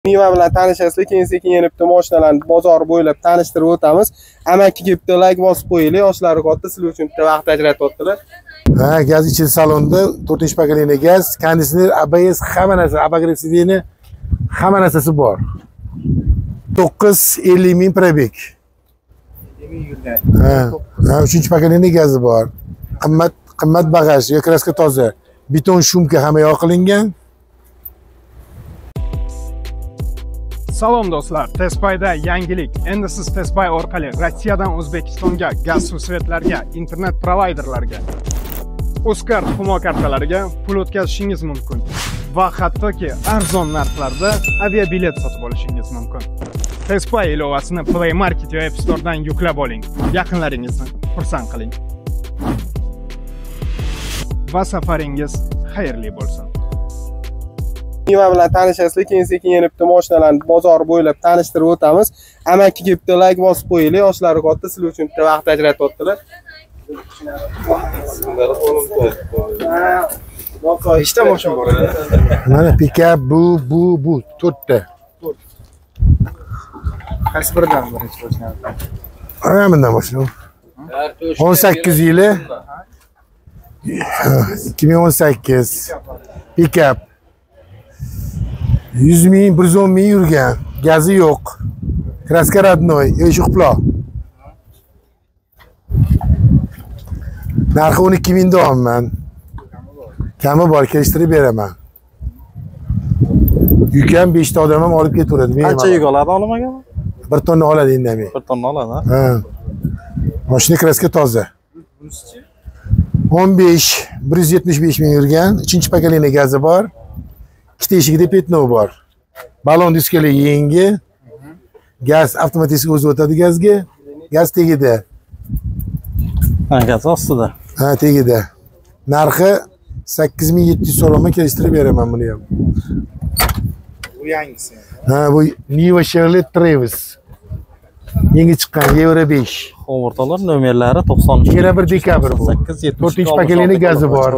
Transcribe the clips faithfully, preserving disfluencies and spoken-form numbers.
Niva bilan tanishasiz, keyin sekin yana bitta mashinalarni bozor bo'ylab tanishtirib o'tamiz. Amaki kelibdi, like bosib qo'yinglar. Yoshlari katta, sizlar uchun bitta vaqt ajratyaptilar. Ha, gaz ichil salonda to'rtinchi pokoleniya gaz, konditsioner, A B S, hamma narsa, abagresidini hamma narsasi bor. to'qqiz yuz ellik ming probeg. Ha, ha, uchinchi pokoleniya gazi bor. Qimmat, qimmat bagaj, kraska toza. Beton shumka hamma yoq qilingan. Salom do'stlar, Tespayda yangilik. Endi siz Tespay orqali Rossiyadan O'zbekistonga, gaz suvsvetlarga, internet provayderlarga, Uzcard Humo kartalariga pul o'tkazishingiz mumkin va hattoki arzon narxlarda aviabilet sotib olishingiz mumkin. Tespay ilovasini Play Market va App Store'dan yuklab oling. Yaqinlaringizni xursand qiling. Va safaringiz xayrli bo'lsin. Niva bilan tanishasiz, keyin sekin yana bitta mashinalarni bozor bo'ylab tanishtirib o'tamiz. Amaki kelibdi, like bosib qo'yinglar. Yoshlari katta, sizlar uchun bitta vaqt ajratyaptilar. Ikkita mashina bor. Mana pikap bu, bu, bu to'rtta. Qaysi biridan birinchi mashina? Ana bundan mashina. o'n sakkiz yili. ikki ming o'n sakkiz. Pikap. yuz ming, bir yuz o'n ming yurgan. Gazi yo'q. Kraska radnoy, eshik quloq. Narxi o'n ikki ming deyapman. Kami bor, kelishtirib beraman. Yuk ham beshta odam ham olib ketaveradi. Qancha yuk oladi olmagan? bir tonna oladi indamay. bir tonna oladi, ha? Ha. Mashina kraska toza. o'n besh, bir yuz yetmish besh ming yurgan. uchinchi pokoleniya gazi bor. ikkita eshikda petnov bor. Balon diskali yangi. Gaz avtomatik o'zi o'tadi gazga. Gaz tegida. Ha, gaz ostida. Ha, tegida. Narxi sakkiz ming yetti yuz so'mga kelishtirib beraman buni ham. Bu yangisi. Ha, bu Niva Chevrolet Travis. Yangi chiqqan Euro besh. O'rtalar nomerlari to'qson uch. yigirma bir dekabr bu. to'rtinchi pokoleniya gazi bor.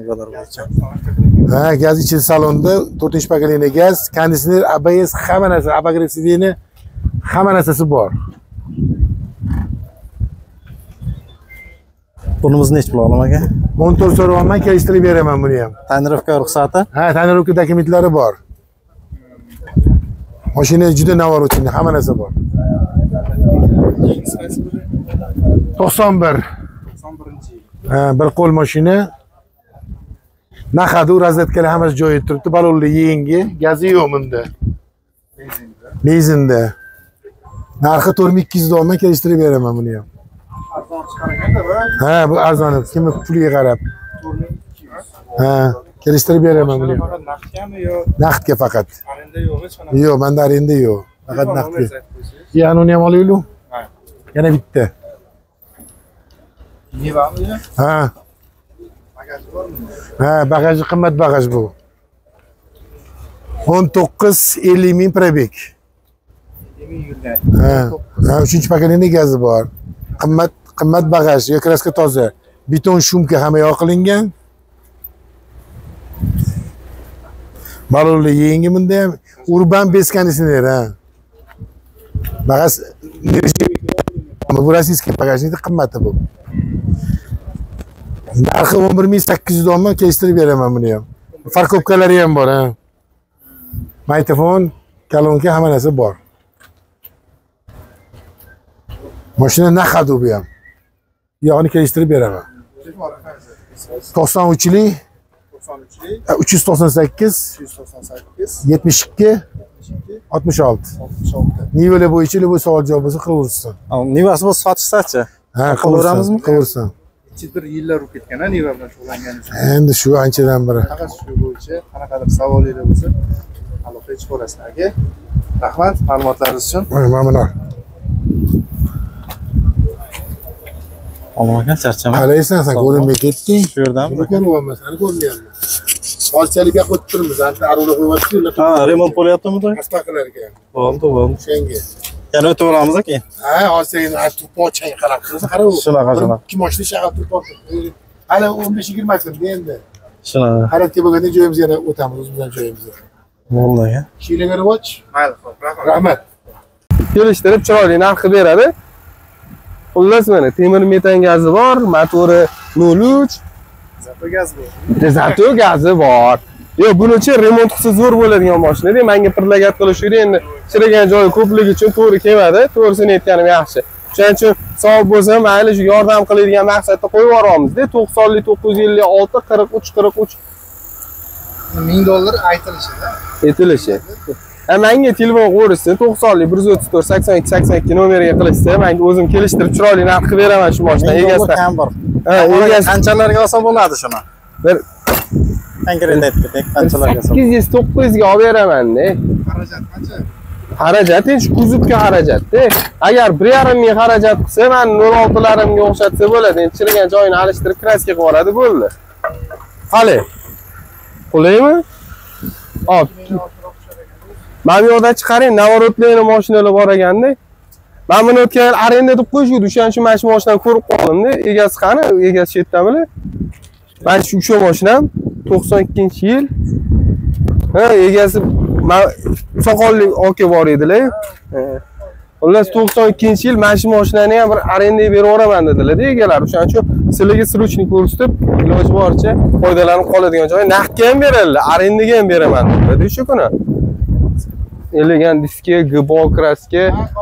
Ha, gaz ichil salonda to'rtinchi pokoleniya gaz, konditsioner, A B S, hamma narsa, abagresidini hamma narsasi bor. Bunimiz nech pul olamaga? o'n to'rt so'mga kelishtirib beraman buni ham. Tonirovka ruxsati? Ha, tonirovka dokumentlari bor. Mashina juda navorotchini, hamma narsa bor. to'qson bir. to'qson birinchi yil. Ha, bir qo'l mashina. Naqadu razvedkalar hammasi joyida turibdi. Balonli yangi, gazi yo'q bunda. Benzinda. Benzinda. Narxi to'rt ming ikki yuz dollarga kelishtirib beraman buni ham. Arzon chiqarganda va Ha, bu arzon, kimni puliga qarab. to'rt ming ikki yuz. Ha, kelishtirib beraman buni ham. Faqat naqdgami yo Naqdga faqat. arenda yo'q hech qanaqa? Yo'q, menda arenda yo'q. Faqat naqdga. naqdga. Yana uni ham olaylik. Ha. Yana bitta. Nivami? Ha. Bagaj bormi? Ha, bagaji qimmat bagaj bu. o'n to'qqiz yuz ellik ming probeg. Ha, ha, uchinchi pokoleniya gazi bor. Qimmat, qimmat bagaj, kraska toza. Beton shumka hamma yoq qilingan. Balonli yangi bunda ham urban bez konditsioner, ha. Bagaj bu rossiyskiy bagajning qimmati bu. Narxi o'n bir ming sakkiz yuz dollarga kelishtirib beraman buni ham. Farkovkalari ham bor, ha. Mikrofon, kolonka hamma narsa bor. Mashina naqadu bu ham. Yog'ini kelishtirib beraman. to'qson uchlik, uch yuz to'qson sakkiz, yetmish ikki, oltmish olti. Nivalar bo'yicha bu savol javob bo'lsa qilaversin. Nivasi bo'lsa sotishsa-chi? Ha, qilaveramizmi? Qilaversin. Bir yillar o'tib ketgan, Niva bilan shug'ullanganingiz. Endi shu anchadan biri. Faqat shu bo'yicha qanaqadir savolinglar bo'lsa, aloqa qilib ko'rasizlar aka. Rahmat ma'lumotlaringiz uchun. Mamnun. Olmagan charchaman. Qalaysan, sen ko'rinmay ketding. Shu yerdan Lekin bo'lmasani ko'rmayapman. Hozirchalikka qo'yib turibmiz, endi aruna qo'yapsiz. Ha, remont bo'lyaptimi to'y? Asfaltlarga. Bo'ldi, bo'ldi. Senga. Yana o'taveramiz keyin. Ha, hozir endi turpochang qarab tursa, qara u. Shunaqa, shunaqa. Ikki mashina shag'al turpoq. Hali o'n besh yigirma kun endi. Shunaqa. Harakatga bo'lganda joyimizga yana o'tamiz, o'zimizdan joyimizga. Bo'ldi aka. Ishinglarga rivoj. Mayli, xo'p, rahmat. Kelishtirib chiroyli narx qilib beradi. Xullas mana temir metan gazi bor, motori nol uch. Zato gaz bor. Zato gazi bor. Yo, buning-chi remont qilsa zo'r bo'ladigan mashina-da, menga pirlagat qilishdi. Endi chirigan joyi ko'pligi uchun to'g'ri kelmadi. To'g'risini aytganim yaxshi. Shuning uchun savob bo'lsa, mayli shu yordam qiladigan maqsadda qo'yib yuboramiz-da. to'qsonlik to'qqiz yuz ellik olti qirq uch qirq uch ming dollar aytilishi-da. Aytilishi. Ha, menga telefon qo'yishsin, to'qsonlik bir yuz o'ttiz to'rt sakson ikki sakson ikki nomeriga qilishsa, men o'zim kelishtirib chiroyli narx qilib beraman shu mashina egasidan. Ham bor. Ha, egasi qanchalarga olsa bo'ladi shuni? Bir Konkret aytib keting, qanchalarga olsa. sakkiz yuz to'qqiz ga olib beraman-da. Xarajat qancha? Xarajat shu kuzovga xarajat-da. Agar bir yarim ming xarajat qilsa, men nol olti larimga o'xshatsa bo'ladi. Endi chirigan joyini alishtirib kraska qilib yuboradi, bo'ldi. Qani? Qulaymi? Hop. Mana bu yoqda chiqaring, navorotlayni mashinalar bor ekanda. Men buni o'tgan yil arenda deb qo'yishdi, o'shaning uchun mana shu mashinani ko'rib qoldim-da. Egasi qani? Egasi chetdami? Mana shu shu mashinam to'qson ikkinchi yil. Ha, egasi soqolli aka bor edilar. Xullas to'qson ikkinchi yil mana shu mashinani ham bir arendaga berib yuboraman dedilar-da egalar. O'shaning uchun sizlarga srochni ko'rsatib, iloji boricha foydalanib qoladigan joy naqdga ham beradilar, arendaga ham beraman dedilar o'sha kuni. Elegan diska, G B O kraska.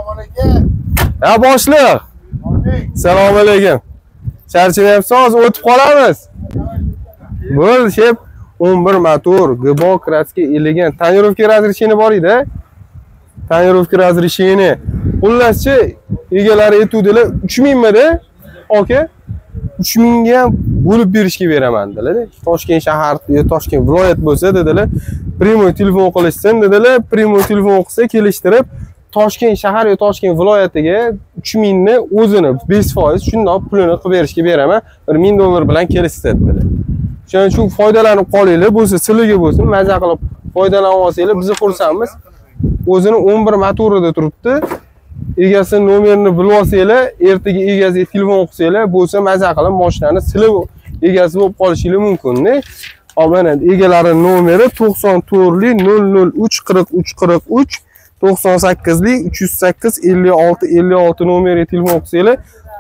Ha, boshliq. Assalomu alaykum. Charchamayapsiz, hozir o'tib qolamiz. Bo'ldi, shep o'n bir motor, G B O kraska, elegan tonirovka razрешение bor edi. Tonirovka razрешение. Xullas-chi, egalari aytuvdilar uch ming mi-da? Aka, uch ming ga ham bo'lib berishga beraman dedilar. Toshkent shahar, Toshkent viloyat bo'lsa dedilar, primoy telefon qilishsin dedilar. Primoy telefon qilsa kelishtirib, Toshkent shahar va Toshkent viloyatiga uch ming ni o'zini besh foiz shundoq pulini qilib berishga beraman. bir ming dollar bilan kelishsa dedilar. Shuning uchun foydalanib qolinglar, bo'lsa sizlarga bo'lsin, maza qilib foydalanib olsanglar, biz xursandmiz. O'zini o'n bir motorida turibdi. Egasi nomerini bilib olsanglar, ertaga egasiga telefon qilsanglar, bo'lsa maza qilib mashinani silib egasi bo'lib qolishingiz mumkin-da. Hop, mana egalarining nomeri to'qson to'rtlik nol nol uch qirq uch qirq uch, to'qson sakkizlik uch yuz sakkiz ellik olti ellik olti nomeriga telefon qilsanglar,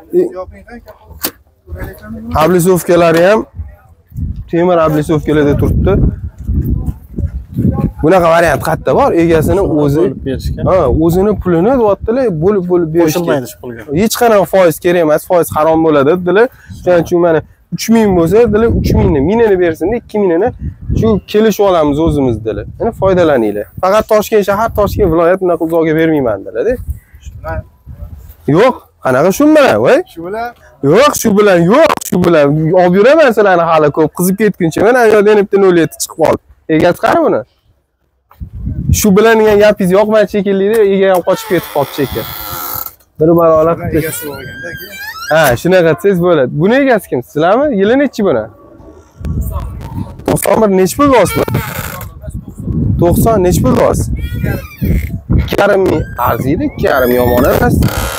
ablisovkalari ham temir ablisovkalarda turibdi. Bunaqa variant qayerda bor? Egasini o'zi berishga. Ha, o'zini pulini deyaptilar, bo'lib-bo'lib berishga. Qo'shilmaydi shu pulga. Hech qanaqa foiz kerak emas, foiz harom bo'ladi dedilar. Shuning uchun mana uch ming bo'lsa, dedilar uch ming ni, mingini bersin-da, ikki ming ni shu kelishib olamiz o'zimiz dedilar. Mana foydalaninglar. Faqat Toshkent shahar, Toshkent viloyat bunaqa uzoqga bermayman dedilar-da. Yo'q, qanaqa shu bilan, voy? Shu bilan? Yo'q, shu bilan, yo'q, shu bilan. Olib yuraman sizlarni hali ko'p qizib ketguncha. Mana ayoq denibdi nol yetti chiqib qoldi. Egasi qani buni? Shu bilan degan gapingiz yo'qmadi shekilli-da, ega ham qochib ketib qolibdi ekan. Bir barola qilib egasi bor ekanda. Ha, shunaqa desangiz bo'ladi. Buni egasi kim? Sizlarmi? Yili nechi buni? to'qson bir nechi pul bosdi? to'qson nechi pul bosdi? ikki yarim ming arziydi, ikki yarim yomon emas.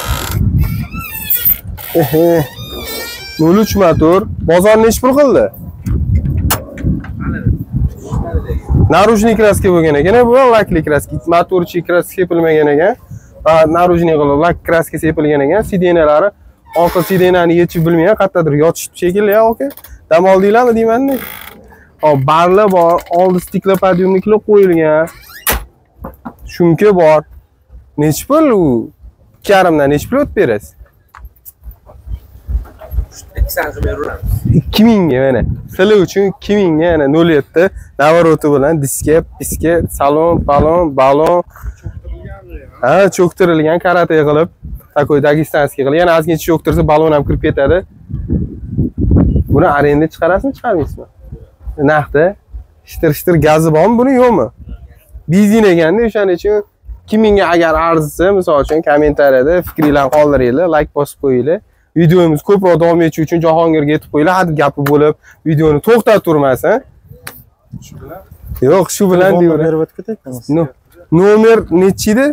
Ehe. nol uch motor, bozor nechi pul qildi? Narujniy kraska bo'lgan ekan, bu lakli kraska, motorchi kraska sepilmagan ekan. Va narujniy qilib lak kraska sepilgan ekan. Sidenalari orqa sidenani yechib bilmayman, qayerdadir yotishibdi shekilli, aka. Dam oldinglarmi deyman-da. Hop, barli bor, oldi stiklopodiumniklar qo'yilgan. Shumka bor. Nechi pul u? ikki yarim dan nechi pul o'tib berasiz? ikki ming ga mana. Sizlar uchun ikki ming ga yana nol yetti navoroti bilan diska, piska, salon, balon, balon. Ha, cho'ktirilgan karate qilib, takoy dagestanskiy qilib, yana ozgincha cho'ktirsa balon ham kirib ketadi. Buni arenda chiqarasizmi, chiqarmaysizmi? Naqda, shtir-shtir gazi bormi, buni yo'qmi? Benzin ekanda, o'shaning uchun ikki ming ga agar arzisa, misol uchun kommentariyada fikringizni qoldiringlar, like bosib qo'yinglar. Videomiz ko'proq davom etishi uchun Jahongirga aytib qo'yinglar, hadi gapi bo'lib, videoni to'xtatib turmasin. Shu bilan? Yo'q, shu bilan deyver. Berib o'tib ketaylikmi? Nomer nechi edi?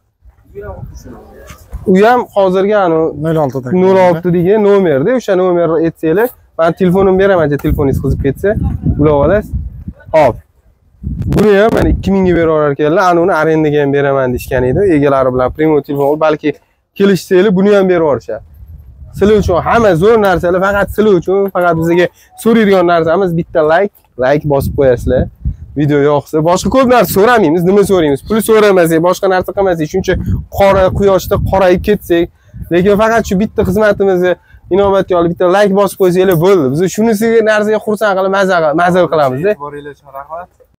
U ham hozirgi anu nol olti da. nol olti degan nomerda, o'sha nomerni aytsanglar, men telefonimni beraman, telefoningiz qizib ketsa, ulab olasiz. Hop. Buni ham mana ikki mingga berib orar ekanlar. Ana uni arendaga ham beraman deshgan edi. Egalari bilan primo telefon olib, balki kelishsanglar buni ham berib yuborishadi. Sizlar uchun hamma zo'r narsalar faqat sizlar uchun, faqat bizga so'raydigan narsamiz bitta like, like bosib qo'yasizlar. Video yoqsa, boshqa ko'p narsa so'ramaymiz, nima so'raymiz? Pul so'ramasak, boshqa narsa qilmasak, shuncha qora quyoshda qorayib ketsak, lekin faqat shu bitta xizmatimizni inobatga olib bitta like bosib qo'ysanglar bo'ldi. Biz shunisiga narsaga xursand qilib maza maza qilamiz-da. Boringlar uchun rahmat.